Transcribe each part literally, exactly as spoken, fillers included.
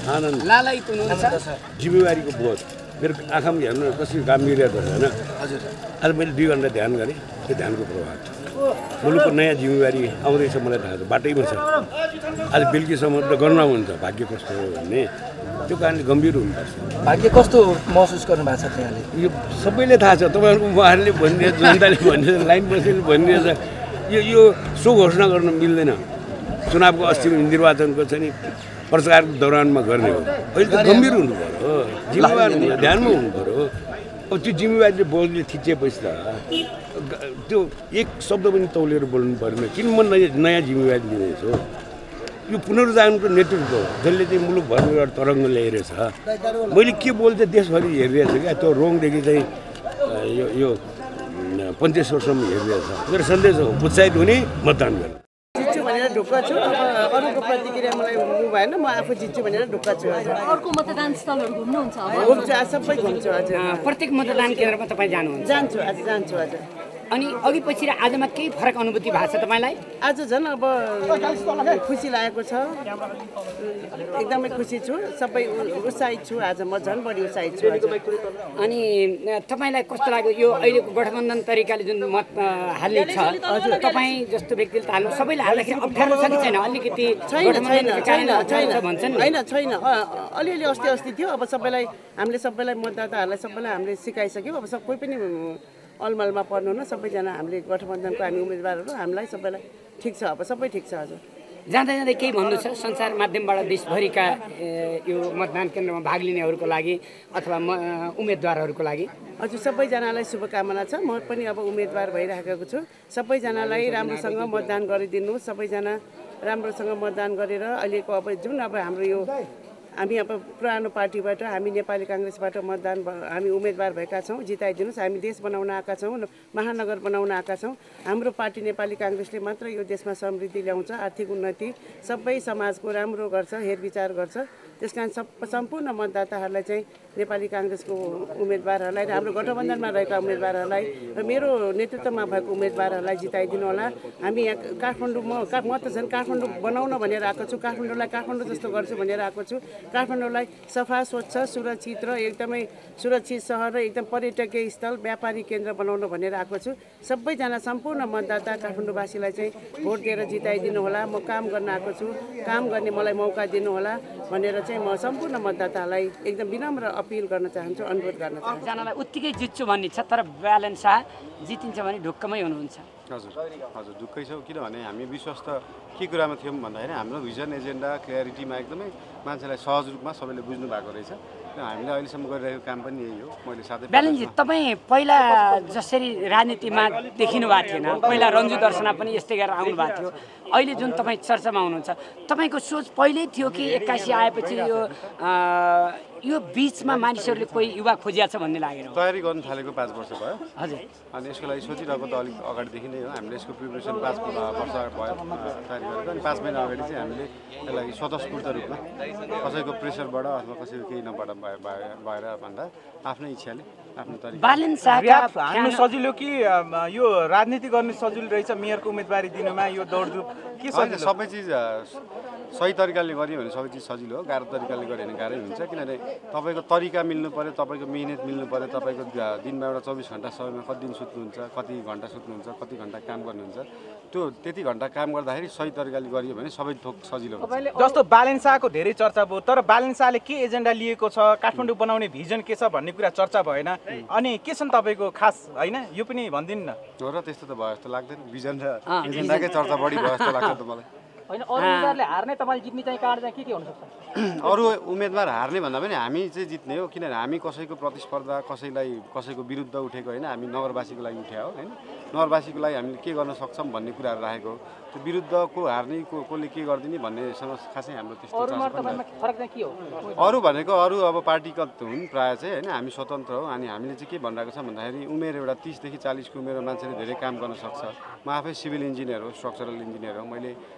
थाहा लालायित हुनुहुन्छ जिम्मेवारीको बोध मेरो आँखामा हेर्नु कसरी काम मिलेको छ होइन हजुर आज मैले दुई घन्टा ध्यान गरेँ त्यो ध्यानको प्रभाव छ मुलुकको नयाँ जिम्मेवारी आउँदैछ मलाई थाहा छ बाटैमा छ आज बेलुकीसम्म त गर्न हुन्छ भाग्य कस्तो हो भन्ने त्यो कारणले गम्भीर हुनुपर्छ भाग्य कस्तो महसुस गर्नु भएको छ त्यहाँले यो सबैले थाहा छ तपाईँहरूको उहाँहरूले भनिरहेछ जनताले भनिरहेछ लाइन बसेर भनिरहेछ यो यो सो घोषणा गर्न मिल्दैन चुनावको अस्तिको निर्वाचनको चाहिँ नि प्रचारको दौरानमा गर्ने हो अहिले त गम्भीर हुनु पऱ्यो जिम्मेवार ध्यानमा हुनु पऱ्यो अब त्यो जिम्मेवारीले बोल्ने थिचेपछि त त्यो एक शब्द पनि तौलेर बोल्नु परेन किन म नयाँ नयाँ जिम्मेवारी लिँदैछु यो पुनरुद्धारको नेतृत्व जसले चाहिँ मुलुकभरको एउटा तरङ्ग ल्याइरहेछ मैले के बोल्छ देशभरि हेरिरहेछ क्या त्यो रोङदेखि चाहिँ यो यो पञ्चेश्वरसम्म हेरिरहेछ मेरो सन्देश हो उत्साहित हुने मतदान गर्ने जित्छु भनेर ढुक्क छु अब अरूको प्रतिक्रिया मलाई हुनु भएन म आफू जित्छु भनेर ढुक्क छु अर्को मतदान स्थलहरू घुम्नुहुन्छ घुम्छु आज सबै घुम्छु हजुर प्रत्येक मतदान केन्द्रमा तपाईँ जानुहुन्छ जान्छु आज जान्छु हजुर अनि अघि पछि र आजमा केही फरक अनुभूति भएको छ तपाईँलाई आज झन् अब खुसी लागेको छ एकदमै खुसी छु सबै उत्साहित छु आज म झन् बढी उत्साहित छु अनि तपाईँलाई कस्तो लाग्यो यो अहिलेको गठबन्धन तरिकाले जुन मत हाल्ने छ हजुर तपाईँ जस्तो व्यक्तिले त हाल्नु सबैले हाल्दाखेरि अप्ठ्यारो छ कि छैन अलिकति छैन छैन छैन छैन भन्छन् होइन छैन अलिअलि अस्ति अस्ति थियो अब सबैलाई हामीले सबैलाई मतदाताहरूलाई सबैलाई हामीले सिकाइसक्यौँ अब सब कोही पनि अलमलमा पर्नु न सबैजना हामीले गठबन्धनको हामी उम्मेदवारहरू हामीलाई सबैलाई ठिक छ अब सबै ठिक छ हजुर जाँदा जाँदै केही भन्नु छ संसार माध्यमबाट देशभरिका यो मतदान केन्द्रमा भाग लिनेहरूको लागि अथवा उम्मेदवारहरूको लागि हजुर सबैजनालाई शुभकामना छ म पनि अब उम्मेदवार भइराखेको छु सबैजनालाई राम्रोसँग मतदान गरिदिनु सबैजना राम्रोसँग मतदान गरेर अहिलेको अब जुन अब हाम्रो यो हामी अब पुरानो पार्टीबाट हामी नेपाली काङ्ग्रेसबाट मतदान हामी उम्मेदवार भएका छौँ जिताइदिनुहोस् हामी देश बनाउन आएका छौँ महानगर बनाउन आएका छौँ हाम्रो पार्टी नेपाली काङ्ग्रेसले मात्र यो देशमा समृद्धि ल्याउँछ आर्थिक उन्नति सबै समाजको राम्रो गर्छ हेरविचार गर्छ त्यसकारण सब सम्पूर्ण मतदाताहरूलाई चाहिँ नेपाली काङ्ग्रेसको उम्मेदवारहरूलाई र हाम्रो गठबन्धनमा रहेका उम्मेदवारहरूलाई र मेरो नेतृत्वमा भएको उम्मेदवारहरूलाई जिताइदिनु होला हामी यहाँ काठमाडौँमा म त झन् काठमाडौँ बनाउन भनेर आएको छु काठमाडौँलाई काठमाडौँ जस्तो गर्छु भनेर आएको छु काठमाडौँलाई सफा स्वच्छ सुरक्षित र एकदमै सुरक्षित सहर र एकदम पर्यटकीय स्थल व्यापारी केन्द्र बनाउन भनेर आएको छु सबैजना सम्पूर्ण मतदाता काठमाडौँवासीलाई चाहिँ भोट दिएर जिताइदिनु होला म काम गर्न आएको छु काम गर्ने मलाई मौका दिनु होला भनेर चाहिँ म सम्पूर्ण मतदातालाई एकदम विनम्र अपिल गर्न चाहन्छु अनुरोध गर्न चाहन्छु जनालाई उत्तिकै जित्छु भन्ने छ तर ब्यालेन्स शाह जितिन्छ भने ढुक्कमै हुनुहुन्छ हजुर हजुर ढुक्कै छौँ किनभने हामी विश्वास त के कुरामा थियौँ भन्दाखेरि हाम्रो भिजन एजेन्डा क्ल्यारिटीमा एकदमै मान्छेलाई सहज रूपमा सबैले बुझ्नु भएको रहेछ हामीले अहिलेसम्म गरिरहेको काम पनि यही हो मैले साथै ब्यालेन्सजी तपाईँ पहिला जसरी राजनीतिमा देखिनु भएको थिएन पहिला रन्जु दर्शना पनि यस्तै गरेर आउनु भएको थियो अहिले जुन तपाईँ चर्चामा हुनुहुन्छ तपाईँको सोच पहिल्यै थियो कि एक्कासी आएपछि यो यो बिचमा मानिसहरूले कोही युवा खोजिया छ भन्ने लागेर तयारी गर्न थालेको पाँच वर्ष भयो हजुर अनि यसको लागि सोचिरहेको त अलिक अगाडिदेखि नै हो हामीले यसको प्रिपरेसन पाँच वर्ष भयो तयारी गरेको अनि पाँच महिना अगाडि चाहिँ हामीले यसलाई स्वतस्फूर्त रूपमा कसैको प्रेसरबाट अथवा कसैको केही नबाट भएर भन्दा आफ्नै इच्छाले आफ्नो तरिका ब्यालेन्स हाल्नु सजिलो कि यो राजनीति गर्ने सजिलो रहेछ मेयरको उम्मेदवारी दिनुमा यो दौडधुप के सजिलो सबै चिज सही तरिकाले गरियो भने सबै चिज सजिलो हो गाह्रो तरिकाले गऱ्यो भने गाह्रै हुन्छ किनभने तपाईँको तरिका मिल्नु पऱ्यो तपाईँको मिहिनेत मिल्नु पऱ्यो तपाईँको दिनमा एउटा चौबिस घन्टा समयमा कति दिन सुत्नुहुन्छ कति घन्टा सुत्नुहुन्छ कति घन्टा काम गर्नुहुन्छ त्यो त्यति घन्टा काम गर्दाखेरि सही तरिकाले गरियो भने सबै थोक सजिलो हुन्छ जस्तो ब्यालेन्स शाहको धेरै चर्चा भयो तर ब्यालेन्स शाहले के एजेन्डा लिएको छ काठमाडौँ बनाउने भिजन के छ भन्ने कुरा चर्चा भएन अनि के छन् तपाईँको खास होइन यो पनि भनिदिनु न हो र त्यस्तो त भयो जस्तो लाग्दैन भिजन र एजेन्डाकै चर्चा बढी भयो जस्तो लाग्छ त मलाई होइन अरू उम्मेदवारले हार्ने तपाईँले जित्ने चाहिँ कार्ड चाहिँ के के हुनसक्छ अरू उम्मेदवार हार्ने भन्दा पनि हामी चाहिँ जित्ने हो किनभने हामी कसैको प्रतिस्पर्धा कसैलाई कसैको विरुद्ध उठेको होइन हामी नगरवासीको लागि उठ्या हो होइन नगरवासीको लागि हामीले के गर्न सक्छौँ भन्ने कुराहरू राखेको हो त्यो विरुद्धको हार्ने को कसले के गरिदिने भन्नेसँग खासै हाम्रो त्यस्तो फरक चाहिँ के हो अरू भनेको अरू अब पार्टीगत हुन् प्रायः चाहिँ होइन हामी स्वतन्त्र हो अनि हामीले चाहिँ के भनिरहेको छ भन्दाखेरि उमेर एउटा तिसदेखि चालिसको उमेरमा मान्छेले धेरै काम गर्न सक्छ म आफै सिभिल इन्जिनियर हो स्ट्रक्चरल इन्जिनियर हो मैले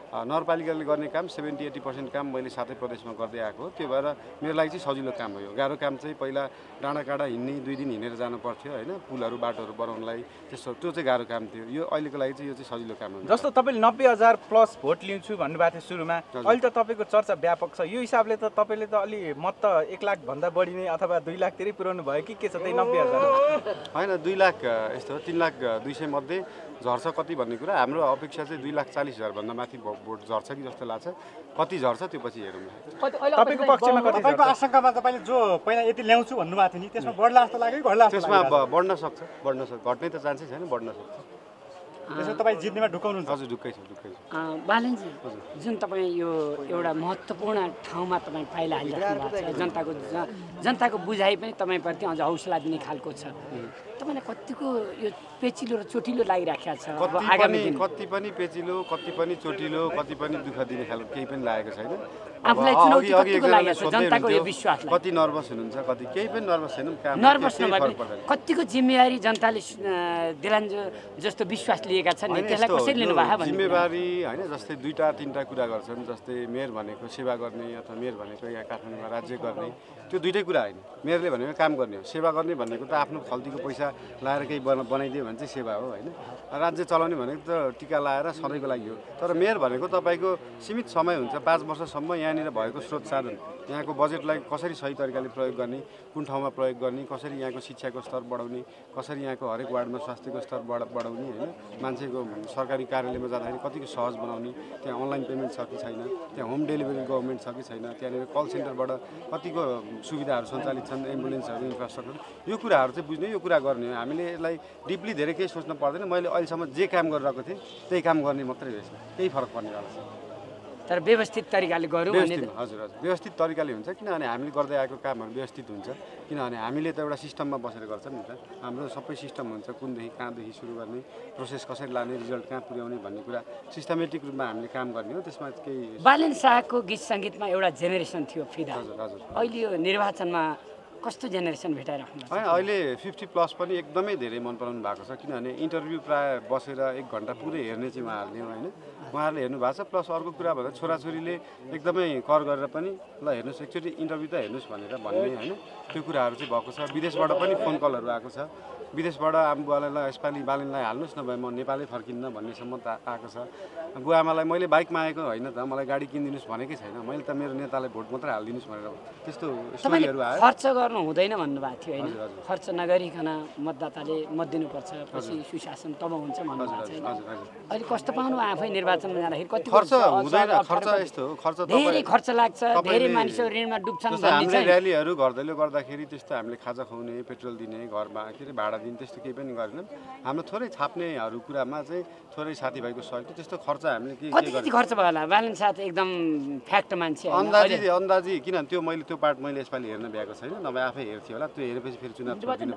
नगरपालिकाले गर्ने काम सेभेन्टी एट्टी पर्सेन्ट काम मैले सातै प्रदेशमा गर्दै आएको हो। त्यो भएर मेरो लागि चाहिँ सजिलो काम हो यो। गाह्रो काम चाहिँ पहिला डाँडा काँडा हिँड्ने दुई दिन हिँडेर जानु पर्थ्यो होइन, पुलहरू बाटोहरू बनाउनलाई, त्यस्तो त्यो चाहिँ गाह्रो काम थियो। यो अहिलेको लागि चाहिँ यो चाहिँ सजिलो काम हो। जस्तो तपाईँले नब्बे हजार प्लस भोट लिन्छु भन्नुभएको थियो सुरुमा, अहिले त तपाईँको चर्चा व्यापक छ। यो हिसाबले त तपाईँले त अलि मत त एक लाख भन्दा बढी नै अथवा दुई लाखतिरै पुर्याउनु भयो कि के छ त्यही नब्बे हजार? होइन, दुई लाख यस्तो हो, तिन लाख दुई सय मध्ये झर्छ कति भन्ने कुरा हाम्रो अपेक्षा चाहिँ दुई लाख चालिस हजारभन्दा माथि भोट झर्छ कि जस्तो लाग्छ। कति झर्छ त्यो पछि हेरौँ। तपाईँको पक्षमा कति? तपाईँको आशंकामा तपाईँले जो पहिला यति ल्याउँछु भन्नुभएको थियो नि, त्यसमा बढ्ला जस्तो लाग्यो कि घट्ला? त्यसमा बढ्न सक्छ, बढ्न सक्छ, घट्ने त चान्सै छैन, बढ्न सक्छ। त्यसमा तपाईँ जित्नेमा ढुकाउनुहुन्छ? हजुर ढुक्कै छ, ढुक्कै छ। बालनजी, जुन तपाईँ यो एउटा महत्त्वपूर्ण ठाउँमा तपाईँ पाइला हालिराख्नु भएको छ, जनताको जनताको बुझाइ पनि तपाईँप्रति अझ हौसला दिने खालको छ। तपाईँलाई कतिको यो पेचिलो र चोटिलो लागिराखेको छ? आगामी दिन कति पनि पेचिलो, कति पनि चोटिलो, कति पनि दुःख दिने खालको केही पनि लागेको छैन। आफूलाई चुनौती कतिको लागेको छ जनताको यो विश्वास? कति नर्भस हुनुहुन्छ, कति केही पनि नर्भस छैन। नर्भस नभए कतिको जिम्मेवारी जनताले दिलान जस्तो विश्वास लिएका छन् नि, त्यसलाई कसरी लिनुभयो? जिम्मेवारी होइन, जस्तै दुईवटा तिनवटा कुरा गर्छन्। जस्तै मेयर भनेको सेवा गर्ने अथवा मेयर भनेको यहाँ काठमाडौँमा राज्य गर्ने, त्यो दुइटै कुरा होइन। मेयरले भनेको काम गर्ने हो, सेवा गर्ने भनेको त आफ्नो खल्तीको पैसा लाएर केही बना बनाइदियो भने चाहिँ सेवा हो होइन। राज्य चलाउने भनेको त टिका लाएर सधैँको लागि हो। तर मेयर भनेको तपाईँको सीमित समय हुन्छ, पाँच वर्षसम्म यहाँनिर भएको स्रोत साधन, यहाँको बजेटलाई कसरी सही तरिकाले प्रयोग गर्ने, कुन ठाउँमा प्रयोग गर्ने, कसरी यहाँको शिक्षाको स्तर बढाउने, कसरी यहाँको हरेक वार्डमा स्वास्थ्यको स्तर बढ बढाउने होइन, मान्छेको सरकारी कार्यालयमा जाँदाखेरि कतिको सहज बनाउने, त्यहाँ अनलाइन पेमेन्ट छ कि छैन, त्यहाँ होम डेलिभरी गभर्मेन्ट छ कि छैन, त्यहाँनिर कल सेन्टरबाट कतिको सुविधाहरू सञ्चालित छन्, एम्बुलेन्सहरू, इन्फ्रास्ट्रक्चर, यो कुराहरू चाहिँ बुझ्ने, यो कुरा गर्ने हो। हामीले यसलाई डिपली धेरै केही सोच्न पर्दैन। मैले अहिलेसम्म जे काम गरिरहेको थिएँ त्यही काम गर्ने मात्रै हो, यसमा केही फरक पर्नेवाला छ। तर व्यवस्थित तरिकाले गरौँ भने हजुर हजुर व्यवस्थित तरिकाले हुन्छ, किनभने हामीले गर्दै आएको कामहरू व्यवस्थित हुन्छ। किनभने हामीले त एउटा सिस्टममा बसेर गर्छौँ नि त, हाम्रो सबै सिस्टम हुन्छ, कुनदेखि कहाँदेखि सुरु गर्ने, प्रोसेस कसरी लाने, रिजल्ट कहाँ पुर्याउने भन्ने कुरा सिस्टमेटिक रूपमा हामीले काम गर्ने हो। त्यसमा केही बालन शाहको गीत सङ्गीतमा एउटा जेनेरेसन थियो फिदा, हजुर हजुर अहिले यो निर्वाचनमा कस्तो जेनेरेसन भेटाइराख्नु? होइन, अहिले फिफ्टी प्लस पनि एकदमै धेरै मन पराउनु भएको छ। किनभने इन्टरभ्यू प्रायः बसेर एक घन्टा पुरै हेर्ने चाहिँ उहाँहरूले होइन, उहाँहरूले हेर्नु भएको छ। प्लस अर्को कुरा भन्दा छोराछोरीले एकदमै कर गरेर पनि ल हेर्नुहोस् एकचोटि इन्टरभ्यू त हेर्नुहोस् भनेर भन्ने होइन, त्यो कुराहरू चाहिँ भएको छ। विदेशबाट पनि फोन कलहरू आएको छ, विदेशबाट आमा बुवालाई यसपालि बालनलाई हाल्नुहोस् नभए म नेपालै फर्किन्न भन्नेसम्म त आएको छ। बुवा आमालाई मैले बाइक मागेको होइन त, मलाई गाडी किनिदिनुहोस् भनेकै छैन, मैले त मेरो नेतालाई भोट मात्रै हालिदिनुहोस् भनेर त्यस्तो स्टोरीहरू आयो। खर्च गर्नु हुँदैन भन्नुभएको थियो होइन, खर्च नगरिकन मतदाताले मत दिनुपर्छ, पछि सुशासन तब हुन्छ भन्नुभएको छ। अहिले कस्तो पाउनु आफै निर्वाचनमा जाँदाखेरि कति खर्च हुँदैन? खर्च यस्तो हो, खर्च धेरै खर्च लाग्छ, धेरै मानिसहरू ऋणमा डुब्छन्। हामीले र्यालीहरू गर्दैलो गर्दाखेरि त्यस्तो हामीले खाजा खुवाउने, पेट्रोल दिने, घरमा के अरे भाडा दिने त्यस्तो केही पनि गरेनन्। हाम्रो थोरै छाप्नेहरू कुरामा चाहिँ थोरै साथीभाइको सहयोग, त्यस्तो खर्च हामीले के कति खर्च भयो होला? बालन शाह एकदम फ्याक्ट मान्छे, अन्दाजी अन्दाजी किन त्यो मैले त्यो पार्ट मैले यसपालि हेर्न भ्याएको छैन, नभए आफै हेर्थ्यो होला। त्यो हेरेपछि फेरि चुनाव दिनु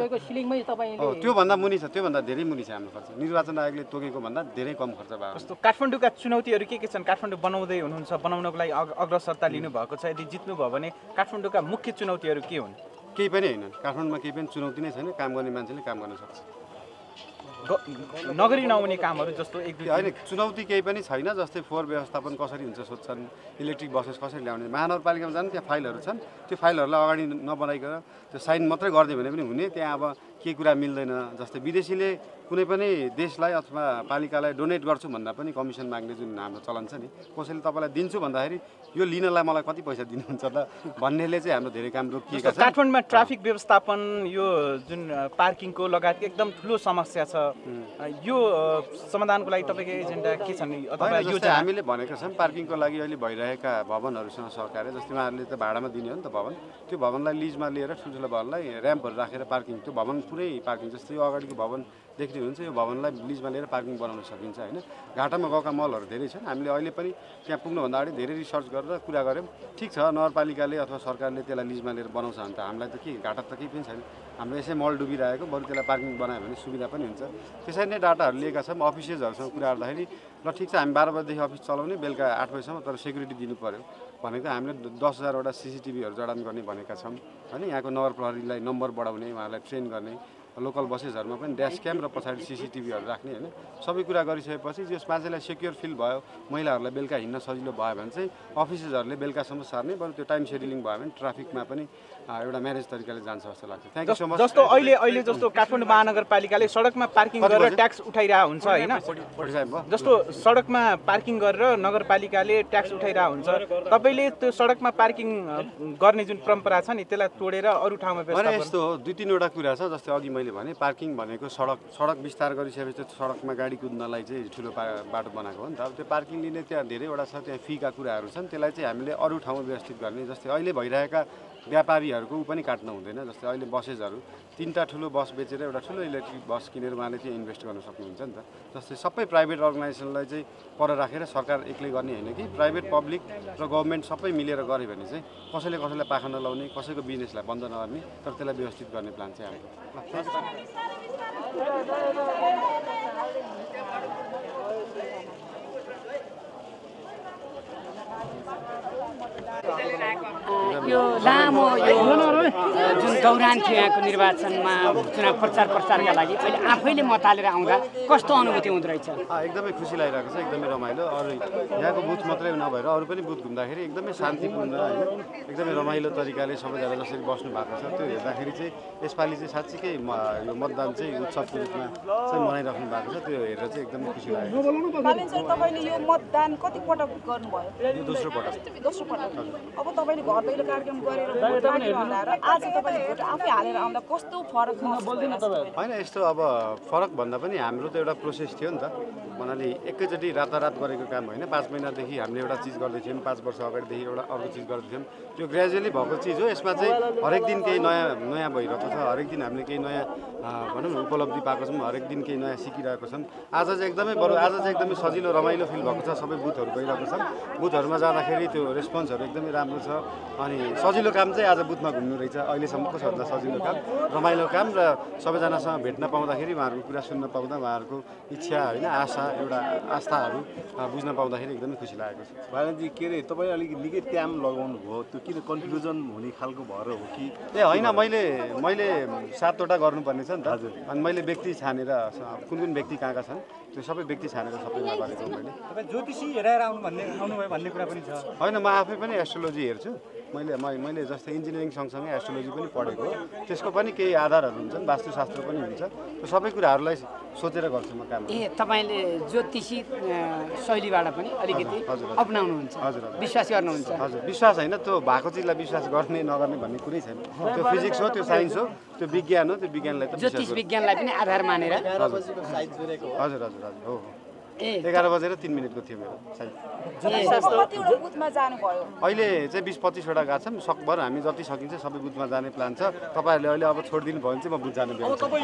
पर्यो। त्योभन्दा मुनि छ, त्योभन्दा धेरै मुनि छ हाम्रो खर्च। निर्वाचन आयोगले तोकेको भन्दा धेरै कम खर्च भयो। जस्तो काठमाडौँका चुनौतीहरू के के छन्? काठमाडौँ बनाउँदै हुनुहुन्छ, बनाउनको लागि अग्रसरता लिनुभएको छ, यदि जित्नुभयो भने काठमाडौँका मुख्य चुनौतीहरू के हुन्? केही पनि होइन, काठमाडौँमा केही पनि चुनौती नै छैन। काम गर्ने मान्छेले काम गर्न सक्छ। नगरी नहुने कामहरू जस्तो एक दुई होइन, चुनौती केही पनि छैन। जस्तै फोहोर व्यवस्थापन कसरी हुन्छ सोध्छन्, इलेक्ट्रिक बसेस कसरी ल्याउने, महानगरपालिकामा जानु त्यहाँ फाइलहरू छन्, त्यो फाइलहरूलाई अगाडि नबनाइकन त्यो साइन मात्रै गरिदियो भने पनि हुने। त्यहाँ अब के कुरा मिल्दैन, जस्तै विदेशीले कुनै पनि देशलाई अथवा पालिकालाई डोनेट गर्छु भन्दा पनि कमिसन माग्ने जुन हाम्रो चलन छ नि, कसैले तपाईँलाई दिन्छु भन्दाखेरि यो लिनलाई मलाई कति पैसा दिनुहुन्छ त भन्नेले चाहिँ हाम्रो धेरै काम रोकिएका छन्। काठमाडौँमा ट्राफिक व्यवस्थापन, यो जुन पार्किङको लगायत एकदम ठुलो समस्या छ, यो समाधानको लागि तपाईँको एजेन्डा के छन्? अथवा यो चाहिँ हामीले भनेका छौँ पार्किङको लागि अहिले भइरहेका भवनहरूसँग सहकार्य, जस्तै उहाँहरूले त भाडामा दिने हो नि त भवन, त्यो भवनलाई लिजमा लिएर ठुल्ठुलो भवनलाई ऱ्याम्पहरू राखेर पार्किङ, त्यो भवन पुरै पार्किङ, जस्तै यो अगाडिको भवन देख्ने हुन्छ, यो भवनलाई लिजमा लिएर पार्किङ बनाउन सकिन्छ होइन। घाटामा गएका मलहरू धेरै छन्, हामीले अहिले पनि त्यहाँ पुग्नुभन्दा अगाडि धेरै रिसर्च गरेर कुरा गऱ्यौँ। ठिक छ, नगरपालिकाले अथवा सरकारले त्यसलाई लिजमा लिएर बनाउँछ भने त हामीलाई त के घाटा त केही पनि छैन। हाम्रो यसै मल डुबिरहेको, बरु त्यसलाई पार्किङ बनायो भने सुविधा पनि हुन्छ। त्यसरी नै डाटाहरू लिएका छौँ, अफिसियल्सहरूसँग कुरा गर्दाखेरि ल ठिक छ हामी बाह्र बजीदेखि अफिस चलाउने, बेलुका आठ बजीसम्म, तर सेक्युरिटी दिनु पऱ्यो भनेको हामीले दस हजारवटा सिसिटिभीहरू जडान गर्ने भनेका छौँ होइन। यहाँको नगर प्रहरीलाई नम्बर बढाउने, उहाँहरूलाई ट्रेन गर्ने, र लोकल बसेसहरूमा पनि ड्यास क्याम र पछाडि सिसिटिभीहरू राख्ने होइन सबै कुरा गरिसकेपछि जस मान्छेलाई सेक्योर फिल भयो महिलाहरूलाई बेलुका हिँड्न सजिलो भयो भने चाहिँ अफिसेसहरूले बेलुकासम्म सार्ने बरु त्यो टाइम सेड्युलिङ भयो भने ट्राफिकमा पनि एउटा म्यानेज तरिकाले जान्छ जस्तो लाग्छ थ्याङ्क यू सो मच जस्तो अहिले अहिले जस्तो काठमाडौँ महानगरपालिकाले सडकमा पार्किङ गरेर ट्याक्स उठाइरहेको हुन्छ होइन जस्तो सडकमा पार्किङ गरेर नगरपालिकाले ट्याक्स उठाइरहेको हुन्छ तपाईँले त्यो सडकमा पार्किङ गर्ने जुन परम्परा छ नि त्यसलाई तोडेर अरू ठाउँमा भने यस्तो हो दुई तिनवटा कुरा छ जस्तै अघि मैले भने पार्किङ भनेको सडक सडक विस्तार गरिसकेपछि सडकमा गाडी कुद्नलाई चाहिँ ठुलो बाटो बनाएको हो नि त अब त्यो पार्किङ लिने त्यहाँ धेरैवटा छ त्यहाँ फीका कुराहरू छन् त्यसलाई चाहिँ हामीले अरू ठाउँमा व्यवस्थित गर्ने जस्तै अहिले भइरहेका व्यापारीहरूको ऊ पनि काट्न हुँदैन जस्तै अहिले बसेसहरू तिनवटा ठुलो बस बेचेर एउटा ठुलो इलेक्ट्रिक बस किनेर उहाँले चाहिँ इन्भेस्ट गर्न सक्नुहुन्छ नि त जस्तै सबै प्राइभेट अर्गनाइजेसनलाई चाहिँ पर राखेर सरकार एक्लै गर्ने होइन कि प्राइभेट पब्लिक र गभर्मेन्ट सबै मिलेर गऱ्यो भने चाहिँ कसैले कसैलाई पाखा नलाउने कसैको बिजनेसलाई बन्द नगर्ने तर त्यसलाई व्यवस्थित गर्ने प्लान चाहिँ हाम्रो यो लामो यो जुन दौरान थियो यहाँको निर्वाचनमा चुनाव प्रचार प्रसारका लागि अहिले आफैले मत हालेर आउँदा कस्तो अनुभूति हुँदो रहेछ एकदमै खुसी लागिरहेको छ एकदमै रमाइलो अरू यहाँको बुथ मात्रै नभएर अरू पनि बुथ घुम्दाखेरि एकदमै शान्तिपूर्ण होइन एकदमै रमाइलो तरिकाले सबैजना जसरी बस्नु भएको छ त्यो हेर्दाखेरि चाहिँ यसपालि चाहिँ साँच्चीकै यो मतदान चाहिँ उत्सवको रूपमा चाहिँ मनाइराख्नु भएको छ त्यो हेरेर चाहिँ एकदमै खुसी लागेको छ तपाईँले यो मतदान कति पटक गर्नुभयो यो दोस्रो पटक दोस्रो पटक अब तपाईँले घर दैलो कार्यक्रम गरेर भोट हालेर र आज तपाईँले भोट आफै हालेर आउँदा कस्तो फरक होइन यस्तो अब फरक भन्दा पनि हाम्रो त एउटा प्रोसेस थियो नि त भन्नाले एकैचोटि रातारात गरेको काम होइन पाँच महिनादेखि हामीले एउटा चिज गर्दै थियौँ पाँच वर्ष अगाडिदेखि एउटा अर्को चिज गर्दै थियौँ त्यो ग्रेजुअली भएको चिज हो यसमा चाहिँ हरेक दिन केही नयाँ नयाँ भइरहेको छ हरेक दिन हामीले केही नयाँ भनौँ न उपलब्धि पाएको छौँ हरेक दिन केही नयाँ सिकिरहेको छौँ आज चाहिँ एकदमै बरु आज चाहिँ एकदमै सजिलो रमाइलो फिल भएको छ सबै बुथहरू गइरहेको छन् बुथहरूमा जाँदाखेरि त्यो रेस्पोन्सहरू एकदमै राम्रो छ अनि सजिलो काम चाहिँ आज बुथमा घुम्नु रहेछ अहिलेसम्मको सबभन्दा सजिलो काम रमाइलो काम र सबैजनासँग भेट्न पाउँदाखेरि उहाँहरूको कुरा सुन्न पाउँदा उहाँहरूको इच्छा होइन आशा एउटा आस्थाहरू बुझ्न पाउँदाखेरि एकदमै खुसी लागेको छ भाइजी के अरे तपाईँ अलिक निकै टाइम लगाउनु भयो त्यो किन कन्फ्युजन हुने खालको भएर हो कि ए होइन मैले मैले सातवटा गर्नुपर्ने छ नि त अनि मैले व्यक्ति छानेर कुन कुन व्यक्ति कहाँ कहाँ छन् त्यो सबै व्यक्ति छानेर सबैमा गरेको मैले तपाईँ ज्योतिषी हेरेर आउनु भन्ने आउनुभयो भन्ने कुरा पनि छ होइन म आफै पनि एस्ट्रोलोजी हेर्छु मैले मैले जस्तै इन्जिनियरिङ सँगसँगै एस्ट्रोलोजी पनि पढेको हो त्यसको पनि केही आधारहरू हुन्छन् वास्तुशास्त्र पनि हुन्छ त्यो सबै कुराहरूलाई सोचेर गर्छु म काम ए तपाईँले ज्योतिषी शैलीबाट पनि अलिकति अपनाउनुहुन्छ हजुर विश्वास गर्नुहुन्छ हजुर विश्वास होइन त्यो भएको चिजलाई विश्वास गर्ने नगर्ने भन्ने कुरै छैन त्यो फिजिक्स हो त्यो साइन्स हो त्यो विज्ञान हो त्यो विज्ञानलाई त ज्योतिष विज्ञानलाई पनि आधार मानेर हजुर हजुर हजुर हो एघार बजेर तिन मिनटको थियो मेरो अहिले चाहिँ बिस पच्चिसवटा गएको छौँ सकभर हामी जति सकिन्छ सबै बुथमा जाने प्लान छ तपाईँहरूले अहिले अब छोडिदिनु भयो भने चाहिँ म बुथ जानु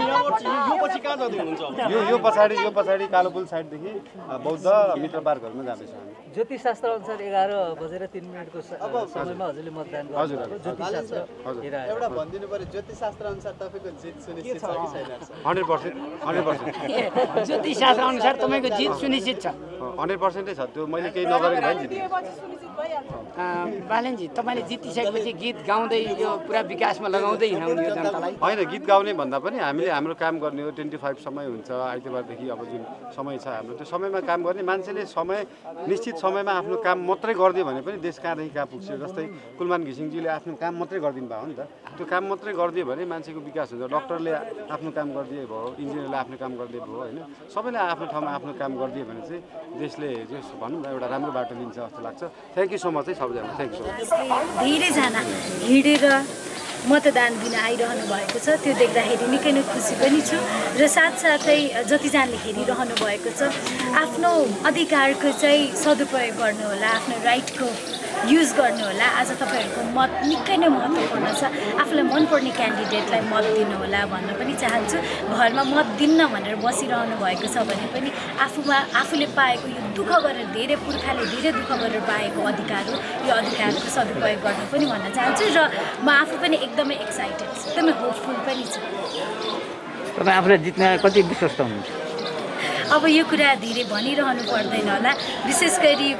यो यो पछाडि यो पछाडि कालो पुल साइडदेखि बौद्ध मित्र पार्कहरूमा जाँदैछौँ हामी ज्योतिष शास्त्र अनुसार एघार बजेर तिन मिनटको समयमा हजुरले मतदान हजुर एउटा भनिदिनु पर्यो ज्योतिष शास्त्र अनुसार तपाईँको जित सुनिश्चित छ कि छैन हन्ड्रेड पर्सेन्ट हन्ड्रेड पर्सेन्ट ज्योतिष शास्त्र अनुसार तपाईँको जित सुनिश्चित छ हन्ड्रेड पर्सेन्टै छ त्यो मैले केही नगरेको भए जित बालेनजी तपाईँले जितिसकेपछि गीत गाउँदै यो पुरा विकासमा लगाउँदै हिँडाउने यो जनतालाई होइन गीत गाउने भन्दा पनि हामीले हाम्रो काम गर्ने हो ट्वेन्टी फाइभ समय हुन्छ आइतबारदेखि अब जुन समय छ हाम्रो त्यो समयमा काम गर्ने मान्छेले समय निश्चित समयमा आफ्नो काम मात्रै गरिदियो भने पनि देश कहाँदेखि कहाँ पुग्छ जस्तै कुलमान घिसिङजीले आफ्नो काम मात्रै गरिदिनु भयो नि त त्यो काम मात्रै गरिदियो भने मान्छेको विकास हुन्छ डक्टरले आफ्नो काम गरिदिए भयो इन्जिनियरले आफ्नो काम गरिदिए भयो होइन सबैले आफ्नो ठाउँमा आफ्नो काम गरिदियो भने चाहिँ देशले जस भनौँ न एउटा राम्रो बाटो लिन्छ जस्तो लाग्छ थ्याङ्क यू सो मच है सबैजना थ्याङ्क यू सो मच धेरैजना हिँडेर मतदान दिन आइरहनु भएको छ त्यो देख्दाखेरि निकै नै खुसी पनि छु र साथसाथै जतिजनाले हेरिरहनु भएको छ आफ्नो अधिकारको चाहिँ सदुपयोग गर्नुहोला आफ्नो राइटको युज गर्नुहोला आज तपाईँहरूको मत निकै नै महत्त्वपूर्ण छ आफूलाई मनपर्ने क्यान्डिडेटलाई मत दिनुहोला भन्न पनि चाहन्छु घरमा मत दिन्न भनेर बसिरहनु भएको छ भने पनि आफूमा आफूले पाएको यो दुःख गरेर धेरै पुर्खाले धेरै दुःख गरेर पाएको अधिकार हो यो अधिकारको सदुपयोग गर्न पनि भन्न चाहन्छु र म आफू पनि एकदमै एक्साइटेड छु एकदमै होपफुल पनि छु तपाईँ आफूलाई जित्न कति विश्वस्त हुनुहुन्छ अब यो कुरा धेरै भनिरहनु पर्दैन होला विशेष गरी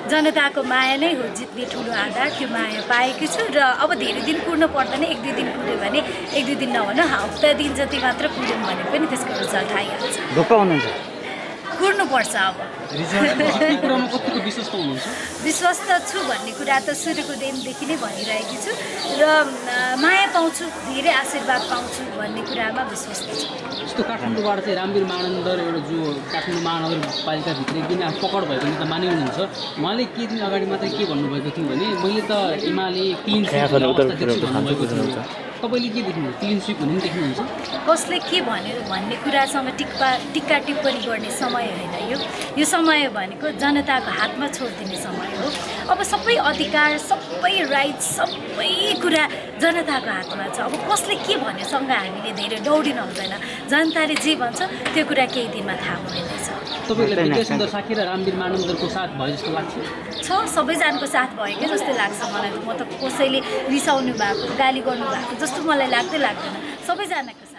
जनताको माया नै हो जित्ने ठुलो आधार। त्यो माया पाएकी छु र अब धेरै दिन कुर्नु पर्दैन, एक दुई दिन कुर्यो भने एक दुई दिन नभनौँ हप्ता दिन जति मात्र कुर्यौँ भने पनि त्यसको रिजल्ट आइहाल्छ। ढुक्क हुनुहुन्छ? कुर्नुपर्छ अब। विश्वास हुनुहुन्छ? विश्वास त छु भन्ने कुरा त सुरुको दिनदेखि नै भनिरहेकी छु र माया पाउँछु, धेरै आशीर्वाद पाउँछु भन्ने कुरामा विश्वास छ। जस्तो काठमाडौँबाट चाहिँ रामवीर महानन्दर एउटा जो काठमाडौँ महानगरपालिकाभित्र एकदिन पकड भएको नेता मानि हुनुहुन्छ, उहाँले केही दिन अगाडि मात्रै के भन्नुभएको थियो भने मैले त एमाले क्लिन स्विप भन्नुभएको थियो। तपाईँले के देख्नुहुन्छ? क्लिन स्विप भन्ने देख्नुहुन्छ? कसले के भन्यो भन्ने कुरासँग टिक्पा टिक्का टिप्पणी गर्ने समय होइन यो। यो समय भनेको जनताको हातमा छोडिदिने समय हो। अब सबै अधिकार, सबै राइट, सबै कुरा जनताको हातमा छ। अब कसले के भन्योसँग हामीले धेरै दौडिन हुँदैन। जनताले जे भन्छ त्यो कुरा केही दिनमा थाहा हुँदैछ। तपाईँलाई विद्यासुन्दर साकी र रामवीर महानन्दरको साथ भयो जस्तो लाग्छ? छ, सबैजनाको साथ भएकै जस्तो लाग्छ मलाई। म त कसैले रिसाउनु भएको, गाली गर्नु भएको जस्तो मलाई लाग्दै लाग्दैन। सबैजनाको